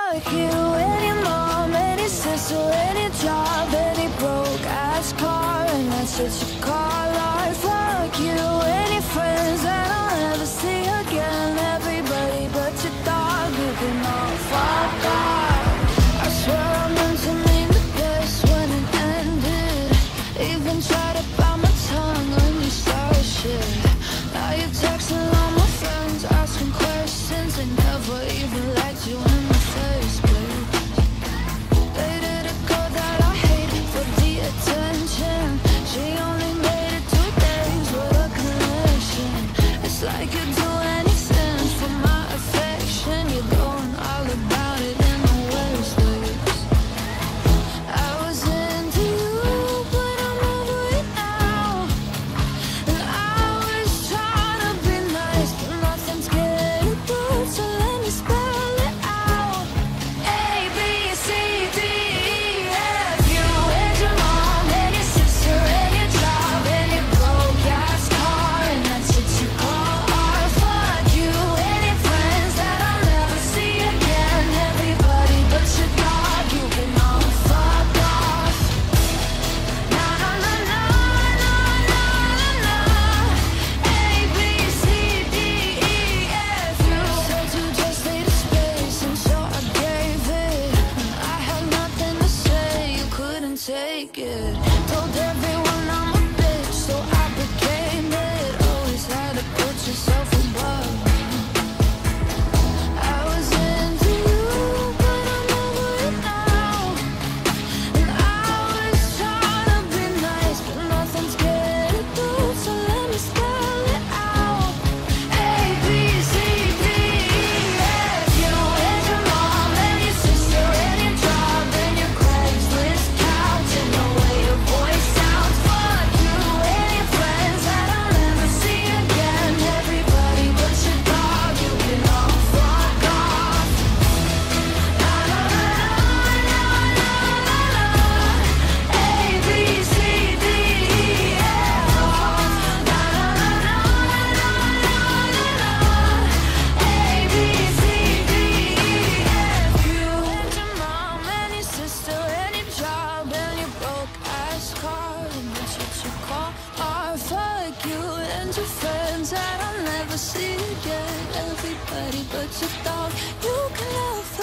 Fuck you and your mom and your sister and your job and your broke ass car, and that's what you call art. Fuck you and your friends that I'll never see again. Everybody but your dog, you can all fuck off. I swear I meant to mean the best when it ended. Even tried to bite my tongue when you started shit. Now you're texting all my friends, asking questions. They never even liked you in the first place. Dated a girl that I hate for the attention. She only made it 2 days with a connection. It's like you'd do anything for my affection. You're going all about it in the worst ways. I was into you, but I'm over it now. And I was trying to be nice, but nothing's getting through, so let me spell it out. A, B, C, D, E, F. You and your mom and your sister and your job and your broke ass car, and that's what you call art. Fuck you and your friends that I'll never see again. Everybody but your dog, you can all fuck off. Na na na na na na na na. A, B, C, D, E, F. You said you just needed space, and so I gave it. I had nothing to say, you couldn't take it. Told everyone I'm a bitch, so I became it. Always had to put yourself above me. I was into you, but I'm over it now. And I was trying to be nice, but nothing's getting through, so let me spell it out. A, B, C, D, E, F. You and your mom and your sister and your job and your Craigslist couch and the way your voice sounds. Fuck you and your friends that I'll never see again. Everybody but your dog, you can all fuck off. Na na na na na na na. A, B, C, D, E, F. Na na na na na na na. A, B, C, D, E, F. You and your mom and your sister and your job and your broke ass car, and that's what you call art. Fuck you and your friends that I'll never see again. Everybody but your dog, you can love.